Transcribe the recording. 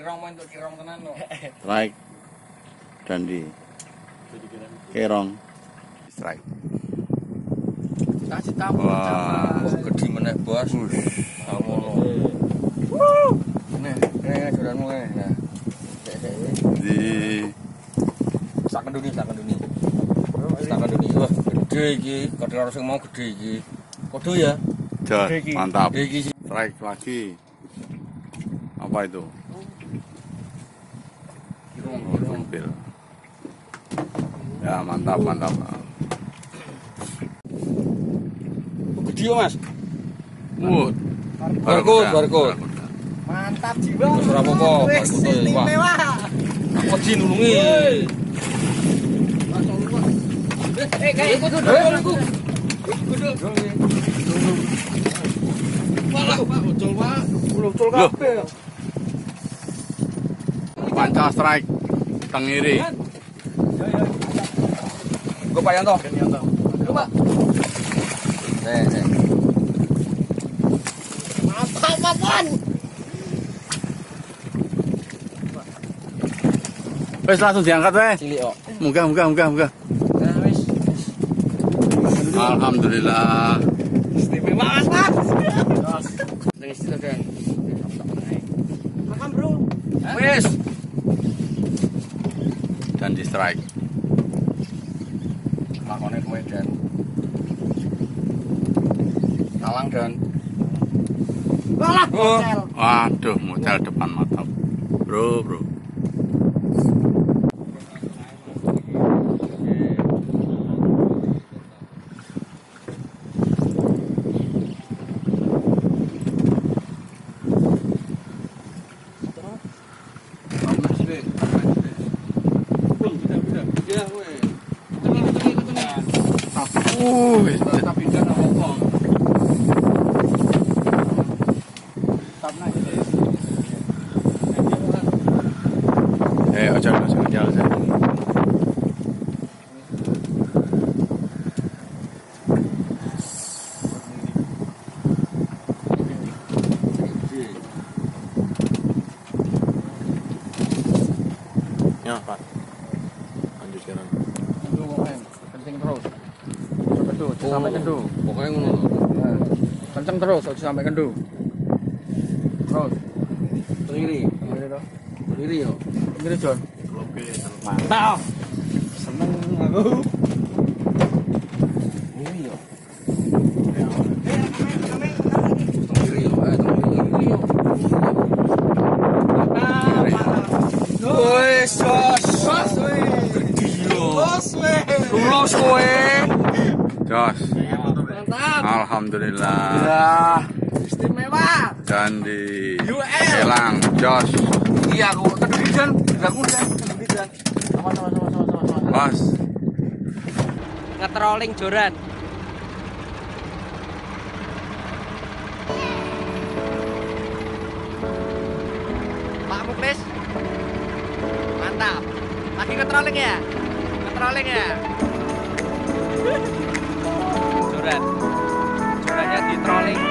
kirong main untuk kirong tenan lo. Strike. Dandi. Kerong. Strike. Kasih tamu. Wah. Gede meneh bos. Kamu lo. Nih joranmu nah. Di Sak kenduni. Wah, gede iki. Karo sing mau gede iki. Kodo ya. Jos, mantap. Gede iki. Strike lagi. Apa itu? Oh, sumpil. Ya, mantap. Gede yo, Mas. Wood. Barcode. Mantap jiwa. Ora apa-apa, Wis istimewa. Aku di nulungi. Kayak itu dulu. Walah, Pak, ojol, Pak. Ojol kabeh. Panca strike. Tengiri. Go Pak Yanto. Go, Pak. Nih. Mantap, Papan. Wes langsung diangkat weh. Cilik kok. Munggah. Nah, wis. Alhamdulillah. Istimewa, Mas. Ning istilah kan. Makan, Bro. Wis. Dan di strike. Lakone kowe dan Talang dan Walah, Oh. hotel. Waduh, modal depan mata. Bro. Ojo jalan. Ya, Pak. Lanjut sekarang. Kendu pokoknya. Kencing terus. Kendu, sampai kendu. Pokoknya ngono. Kenceng terus, aja sampai kendu. Terus. Kiri toh. Kiri yo. Kiri, Jon. Oke. Mantap. Seneng aku. Kiri yo. Kiri yo. Kiri yo. Wes, jos. Lulus kowe. Jos. Mantap. Alhamdulillah. Istimewa. Dan di UL. Selang, Jos. Iya aku kedudukan, enggak mudah kedudukan. Sama. Bos. Nge-trolling joran. Pak Muklis. Mantap. Lagi nge-trolling ya? Nge-trolling ya? Joran. Jorannya di-trolling.